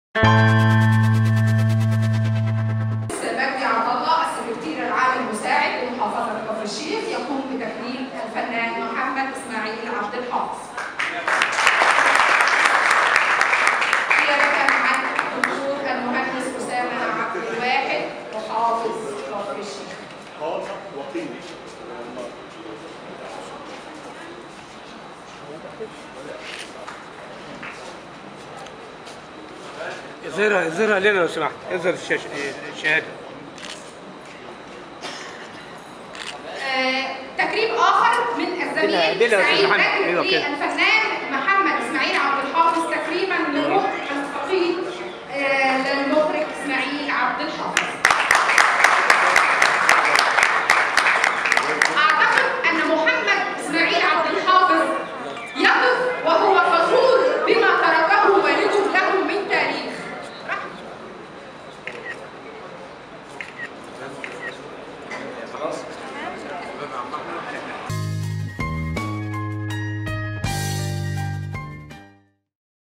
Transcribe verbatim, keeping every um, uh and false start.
مجدي عبد الله السكرتير العام المساعد لمحافظة كفر الشيخ يقوم بتكريم الفنان محمد اسماعيل عبد الحافظ. قيادة مع الدكتور المهندس أسامة عبد الواحد محافظ كفر الشيخ. اظهرها اظهرها لنا لو سمحت، اظهر الشاشه الشهاده. آه، تكريم اخر من الزميل سعيد بدر للفنان محمد اسماعيل عبد الحافظ تكريما لروح الفقيد آه، للمخرج اسماعيل عبد الحافظ. اعتقد ان محمد اسماعيل عبد الحافظ يقف وهو فخور بما تركه والده له من تاريخ. خلاص